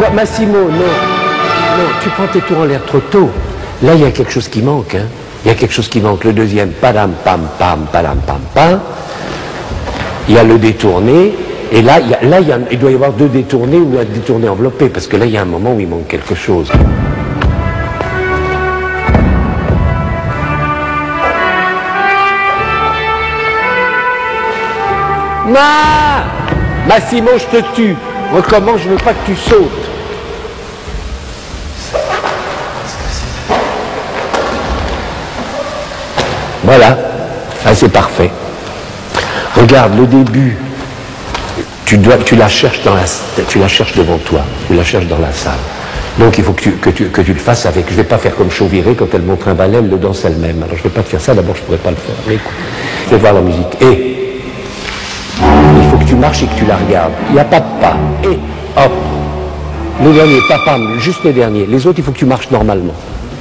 Massimo, non. Non, tu prends tes tours en l'air trop tôt. Là, il y a quelque chose qui manque. Hein. Il y a quelque chose qui manque. Le deuxième, padam, pam, pam, padam, pam, pam. Il y a le détourné. Et là, il doit y avoir 2 détournés ou un détourné enveloppé. Parce que là, il y a un moment où il manque quelque chose. Massimo, je te tue. Recommence, je ne veux pas que tu sautes. Voilà. Ah, c'est parfait. Regarde, le début. Tu la cherches devant toi. Tu la cherches dans la salle. Donc il faut que tu le fasses avec. Je ne vais pas faire comme Chauviré, quand elle montre un ballet, elle le danse elle-même. Alors je ne vais pas te faire ça, d'abord je ne pourrais pas le faire. Mais écoute, je vais voir la musique. Et il faut que tu marches et que tu la regardes. Il n'y a pas de pas. Et hop. Le dernier, papam, juste le dernier. Les autres, il faut que tu marches normalement.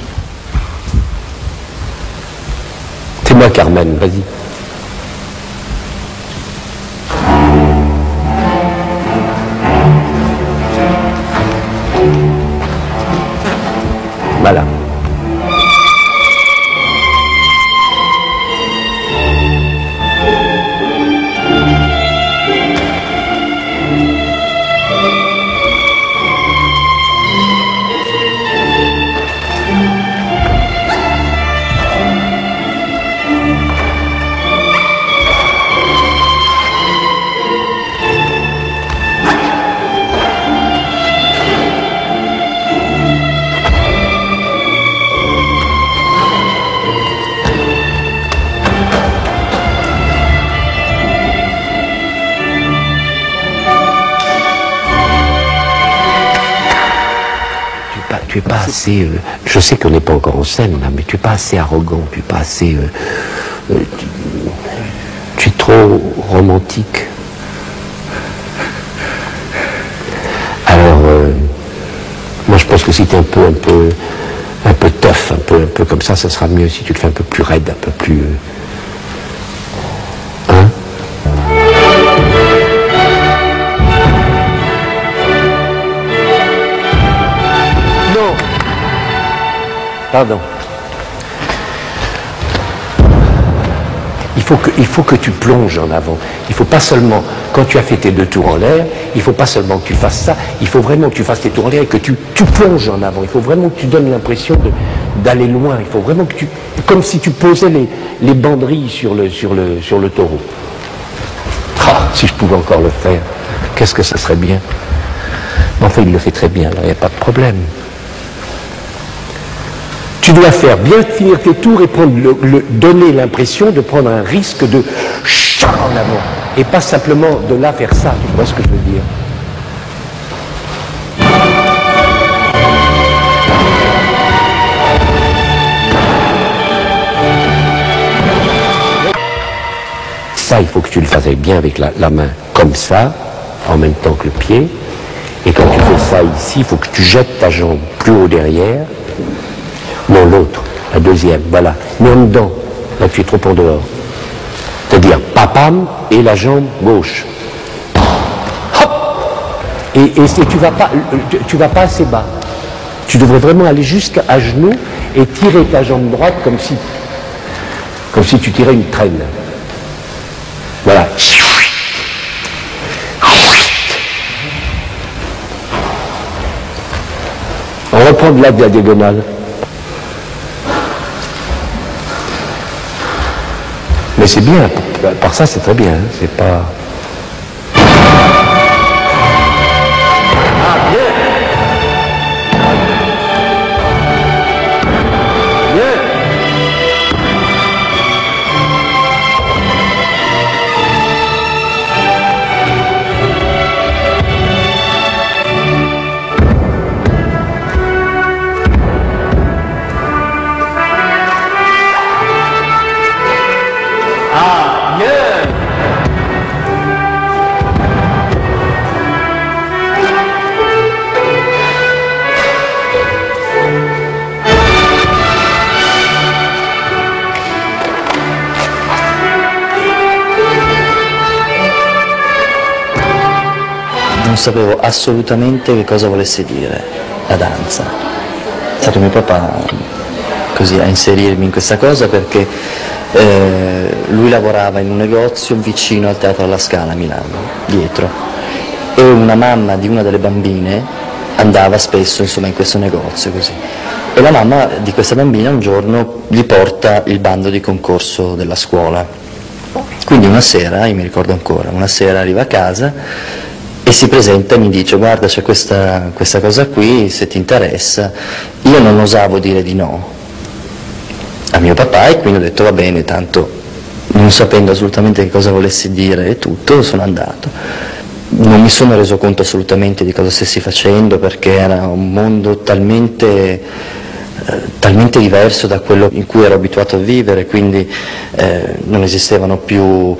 C'est moi, Carmen, vas-y. Voilà. Tu es pas assez... je sais qu'on n'est pas encore en scène, là, mais tu es pas assez arrogant, tu es pas assez... tu es trop romantique. Alors, moi je pense que si tu es un peu tough, un peu comme ça sera mieux. Si tu le fais un peu plus raide, un peu plus... Hein? Pardon. Il faut que tu plonges en avant. Il faut pas seulement, quand tu as fait tes 2 tours en l'air, il faut pas seulement que tu fasses ça, il faut vraiment que tu fasses tes tours en l'air et que tu plonges en avant. Il faut vraiment que tu donnes l'impression d'aller loin. Il faut vraiment que tu... Comme si tu posais les banderilles sur le taureau. Ah, si je pouvais encore le faire, qu'est-ce que ça serait bien. Mais enfin, il le fait très bien, là, il n'y a pas de problème. Tu dois faire bien finir tes tours et donner l'impression de prendre un risque de chat en avant. Et pas simplement de là faire ça, tu vois ce que je veux dire. Ça, il faut que tu le fasses bien avec la main comme ça, en même temps que le pied. Et quand tu fais ça ici, il faut que tu jettes ta jambe plus haut derrière. Non, l'autre, la deuxième, voilà. Mais en dedans, là tu es trop en dehors. C'est-à-dire, papam, et la jambe gauche. Hop. Et tu vas pas assez bas. Tu devrais vraiment aller jusqu'à genoux et tirer ta jambe droite comme si tu tirais une traîne. Voilà. On reprend de là de la diagonale. Mais c'est bien, par ça c'est très bien, hein, c'est pas... Ah, bien. Bien. non sapevo assolutamente che cosa volesse dire la danza. È stato mio papà così a inserirmi in questa cosa, perché lui lavorava in un negozio vicino al Teatro alla Scala a Milano, dietro, e una mamma di una delle bambine andava spesso, insomma, in questo negozio così. E la mamma di questa bambina un giorno gli porta il bando di concorso della scuola. Quindi una sera, io mi ricordo ancora, una sera arriva a casa e si presenta e mi dice: guarda, c'è questa cosa qui, se ti interessa. Io non osavo dire di no a mio papà, e quindi ho detto va bene, tanto non sapendo assolutamente che cosa volessi dire e tutto, sono andato. Non mi sono reso conto assolutamente di cosa stessi facendo, perché era un mondo talmente diverso da quello in cui ero abituato a vivere, quindi non esisteva più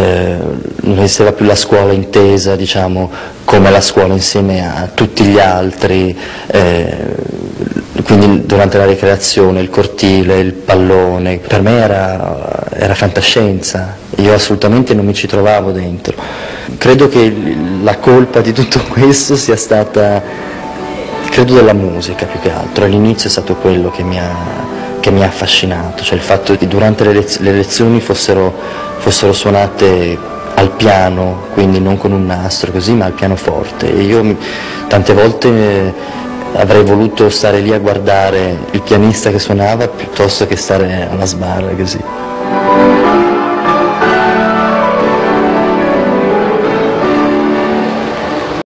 la scuola intesa, diciamo, come la scuola insieme a tutti gli altri, quindi durante la ricreazione, il cortile, il pallone, per me era fantascienza, io assolutamente non mi ci trovavo dentro. Credo che la colpa di tutto questo sia stata, credo, della musica più che altro. All'inizio è stato quello che mi ha affascinato, cioè il fatto che durante le lezioni fossero suonate al piano, quindi non con un nastro così, ma al pianoforte, e io tante volte avrei voluto stare lì a guardare il pianista che suonava piuttosto che stare alla sbarra così.